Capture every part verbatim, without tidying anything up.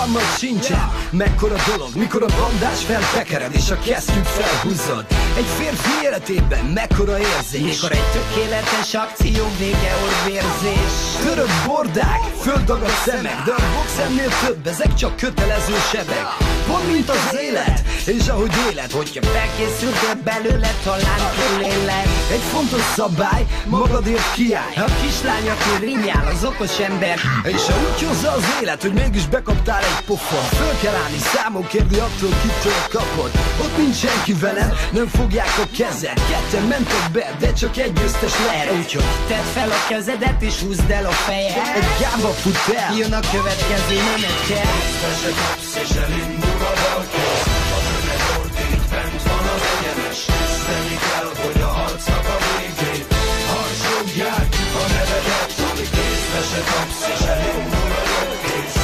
fogalmad sincsen, mekkora dolog, mikor a bandás feltekered és a kesztyűt felhúzod. Egy férfi életében mekkora érzés, mikor egy tökéletes akció vége orvérzés. Törött bordák, földdagadt szemek, de a boxennél több, ezek csak kötelező sebek. Pont mint az élet, és ahogy élet, hogyha felkészültél belőle, talán túléled. Egy fontos szabály, magadért kiállj. A kislány, aki rimjál, az okos ember. És ha úgy hozza az élet, hogy mégis bekaptál egy pofon, föl kell állni, számon kérni attól, kitől kapod. Ott nincs senki veled, nem fogják a kezed. Ketten mentek be, de csak egy győztes lehet. Úgyhogy tedd fel a kezedet és húzd el a fejed. Egy gába fut el, jön a következő menetel. Te se kapsz és elindul a dalkész. A tömeg ordít, bent van az egyenes. Küzdeni kell, hogy a harcnak a végén harsogják a nevedet. Te se kapsz és elindul a dalkész.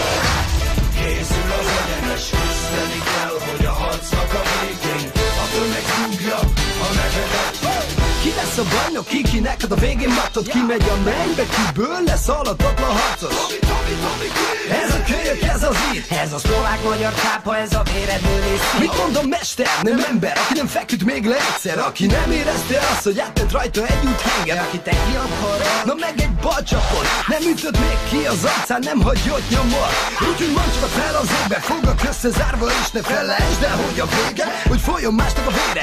Készül az egyenes. Küzdeni kell, hogy a harcnak a végén a tömeg rúgja a nevedet. Ki lesz a bajnok, ki ki neked a végén matod, ki megy a mennybe, kiből lesz halhatatlan harcos. Ez a kölyök, ez az itt, ez a szlovák-magyar kápa, ez a véredből ész. Mit mondom, mester, nem ember, aki nem feküdt még le egyszer, aki nem érezte azt, hogy átment rajta egy úthenger, aki te ki akarod, na meg egy balcsapot, nem ütött még ki az arcán, nem hagyott nyomor. Úgyhogy mondd csak fel az égbe, fogak összezárva és ne felejtsd el, hogy a vége, hogy folyjon másnak a vére.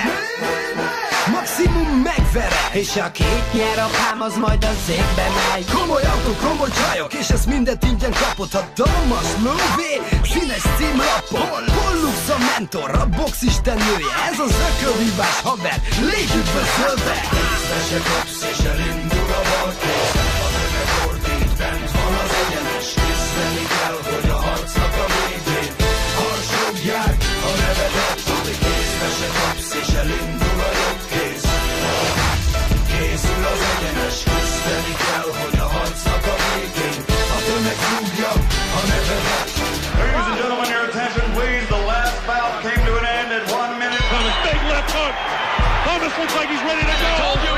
Maximum megvere, és aki itt nyer a pám, az majd az égbe megy. Komoly autó, komoly csajok, és ezt mindet ingyen kapott. Hatalmas lóvé, színes címlapon. Pollux a mentor, a box istennője, ez az ökölvívás haver, légy üdvözölve. Te se kapsz és elindul a balkész. A tömeg ordít, bent van az egyenes. Küzdeni kell, hogy a harcnak a végén harsogják a nevedet. Te se kapsz és elindul a jobbkész. Készül az egyenes. Küzdeni kell, hogy a harcnak a végén a tömeg rúgja a nevedet. Ladies and gentlemen, your attention please. The last bout came to an end at one minute. Thomas, big left hook. Thomas looks like he's ready to go.